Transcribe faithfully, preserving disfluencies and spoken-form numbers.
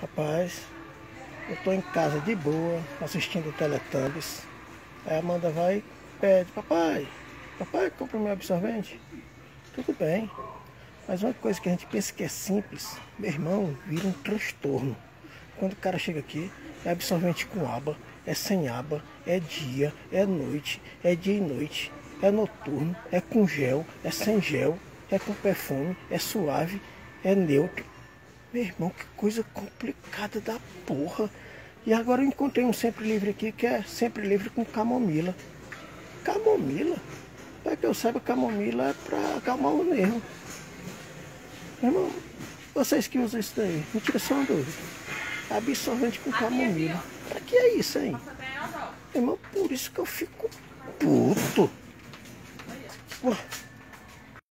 Rapaz, eu tô em casa de boa, assistindo Teletubbies. Aí a Amanda vai e pede, papai, papai, compra meu absorvente. Tudo bem. Mas uma coisa que a gente pensa que é simples, meu irmão, vira um transtorno. Quando o cara chega aqui, é absorvente com aba, é sem aba, é dia, é noite, é dia e noite, é noturno, é com gel, é sem gel, é com perfume, é suave, é neutro. Meu irmão, que coisa complicada da porra. E agora eu encontrei um sempre livre aqui que é sempre livre com camomila. Camomila? Para que eu saiba, camomila é para acalmar o nervo. Meu irmão, vocês que usam isso daí, me tira só uma dúvida. Absorvente com camomila. Pra que é isso aí? Meu irmão, por isso que eu fico puto. Ué.